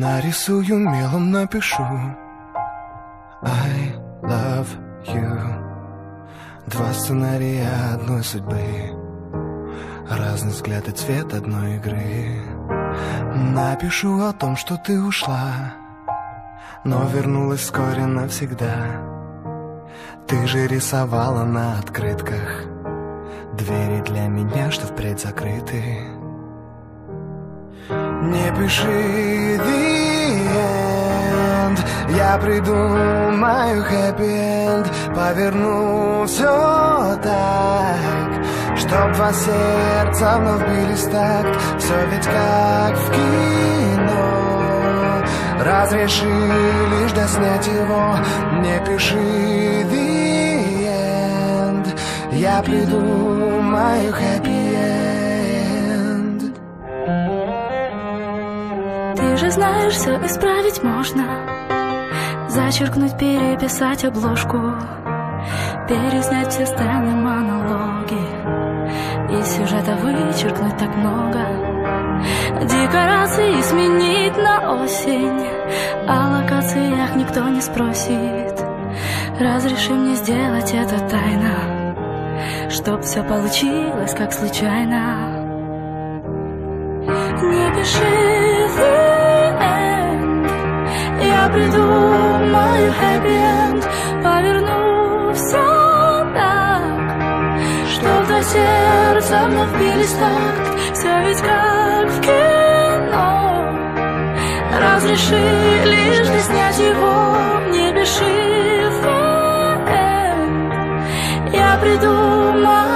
Нарисую мелом, напишу I love you. Два сценария одной судьбы, разный взгляд и цвет одной игры. Напишу о том, что ты ушла, но вернулась вскоре навсегда. Ты же рисовала на открытках двери для меня, что впредь закрыты. Не пиши the end, я придумаю happy end. Поверну все так, чтоб два сердца вновь бились в такт. Все ведь как в кино, разреши лишь доснять его. Не пиши the end, я придумаю happy end. Ты же знаешь, все исправить можно. Зачеркнуть, переписать обложку, переснять все сцены, монологи, и сюжета вычеркнуть так много. Декорации сменить на осень, о локациях никто не спросит. Разреши мне сделать это тайно, чтоб все получилось как случайно. Не пиши the end, я придумаю happy end. Поверну все так, чтоб до сердца вновь бились в такт. Все ведь как в кино, разреши лишь снять его. Не пиши the end, я придумаю